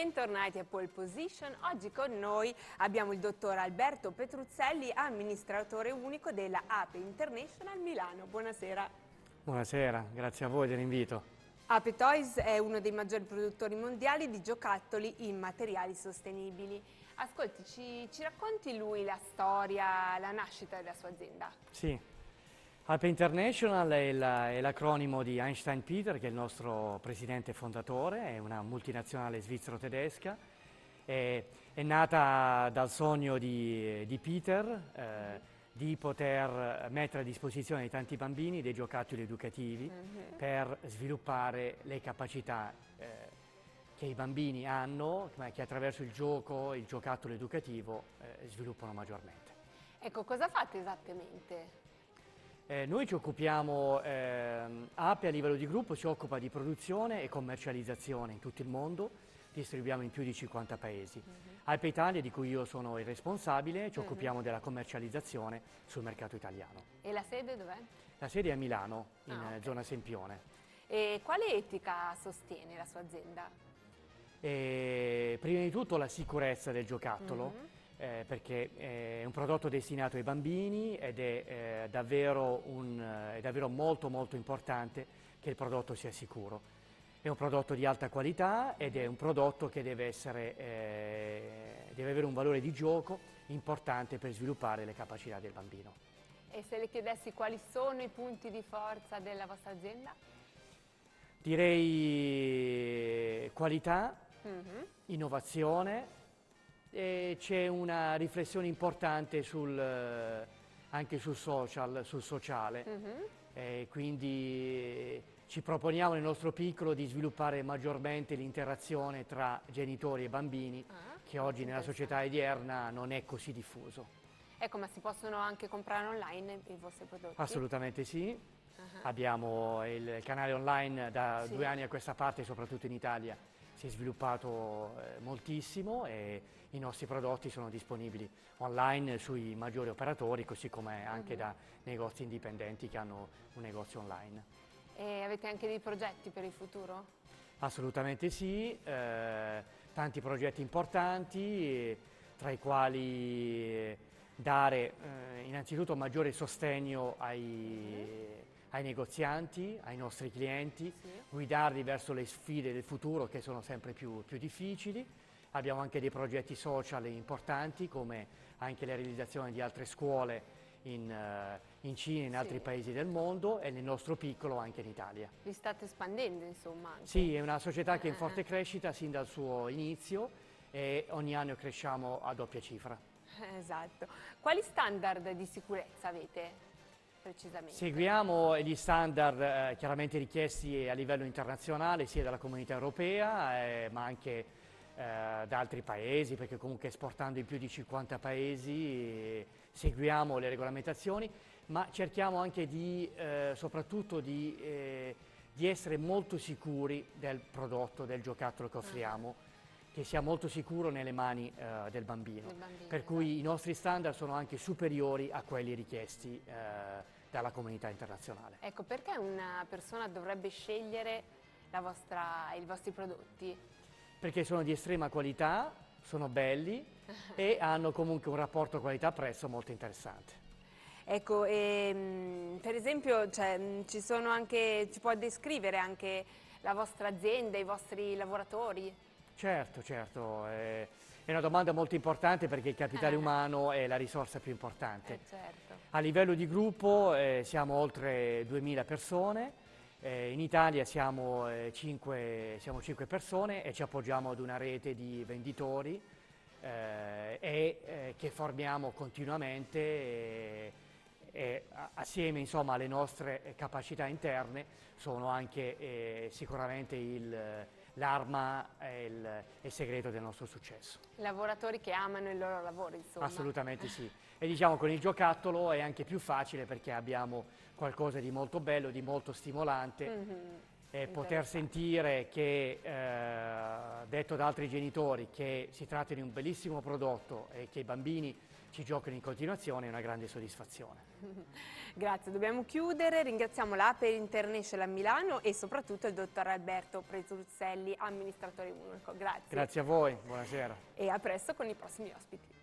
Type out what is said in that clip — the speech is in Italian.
bentornati a Pole Position. Oggi con noi abbiamo il dottor Alberto Petruzzelli, amministratore unico della Ape International Milano. Buonasera. Buonasera, grazie a voi dell'invito. Ape Toys è uno dei maggiori produttori mondiali di giocattoli in materiali sostenibili. Ascolti, ci racconti lui la storia, la nascita della sua azienda? Sì, Ape International è l'acronimo di Einstein Peter, che è il nostro presidente fondatore, è una multinazionale svizzero-tedesca. È nata dal sogno di Peter di poter mettere a disposizione di tanti bambini dei giocattoli educativi per sviluppare le capacità che i bambini hanno, ma che attraverso il gioco, il giocattolo educativo sviluppano maggiormente. Ecco, cosa fate esattamente? Noi ci occupiamo, Ape a livello di gruppo si occupa di produzione e commercializzazione in tutto il mondo, distribuiamo in più di 50 paesi. Ape Italia, di cui io sono il responsabile, ci occupiamo della commercializzazione sul mercato italiano. E la sede dov'è? La sede è a Milano, in okay. zona Sempione. E quale etica sostiene la sua azienda? Prima di tutto la sicurezza del giocattolo, perché è un prodotto destinato ai bambini ed è davvero molto importante che il prodotto sia sicuro. È un prodotto di alta qualità ed è un prodotto che deve avere un valore di gioco importante per sviluppare le capacità del bambino. E se le chiedessi quali sono i punti di forza della vostra azienda? Direi qualità, innovazione. E c'è una riflessione importante anche sul sociale, quindi ci proponiamo nel nostro piccolo di sviluppare maggiormente l'interazione tra genitori e bambini, che oggi nella società odierna non è così diffuso. Ecco, ma si possono anche comprare online i vostri prodotti? Assolutamente sì, abbiamo il canale online da 2 anni a questa parte, soprattutto in Italia. Si è sviluppato moltissimo e i nostri prodotti sono disponibili online sui maggiori operatori, così come anche da negozi indipendenti che hanno un negozio online. E avete anche dei progetti per il futuro? Assolutamente sì, tanti progetti importanti, tra i quali dare innanzitutto maggiore sostegno ai negozianti, ai nostri clienti, guidarli verso le sfide del futuro che sono sempre più difficili. Abbiamo anche dei progetti social importanti, come anche la realizzazione di altre scuole in Cina e in altri paesi del mondo, e nel nostro piccolo anche in Italia. Li state espandendo, insomma? Anche. Sì, è una società che è in forte crescita sin dal suo inizio e ogni anno cresciamo a doppia cifra. Esatto. Quali standard di sicurezza avete? Precisamente. Seguiamo gli standard chiaramente richiesti a livello internazionale, sia dalla comunità europea ma anche da altri paesi, perché comunque esportando in più di 50 paesi seguiamo le regolamentazioni, ma cerchiamo anche soprattutto di essere molto sicuri del prodotto, del giocattolo che offriamo, che sia molto sicuro nelle mani del bambino. Per cui i nostri standard sono anche superiori a quelli richiesti dalla comunità internazionale. Ecco, perché una persona dovrebbe scegliere i vostri prodotti? Perché sono di estrema qualità, sono belli e hanno comunque un rapporto qualità-prezzo molto interessante. Ecco, per esempio ci può descrivere anche la vostra azienda, i vostri lavoratori? Certo, è una domanda molto importante perché il capitale umano è la risorsa più importante. Certo. A livello di gruppo siamo oltre 2000 persone, in Italia siamo 5 persone e ci appoggiamo ad una rete di venditori che formiamo continuamente e assieme insomma, alle nostre capacità interne sono anche sicuramente l'arma e il segreto del nostro successo. Lavoratori che amano il loro lavoro, insomma. Assolutamente sì. E diciamo con il giocattolo è anche più facile perché abbiamo qualcosa di molto bello, di molto stimolante e poter sentire che, detto da altri genitori, che si tratta di un bellissimo prodotto e che i bambini ci giocano in continuazione, è una grande soddisfazione. Grazie, dobbiamo chiudere. Ringraziamo l'Aper International Milano e soprattutto il dottor Alberto Pretruzzelli, amministratore unico. Grazie. Grazie a voi, buonasera. E a presto con i prossimi ospiti.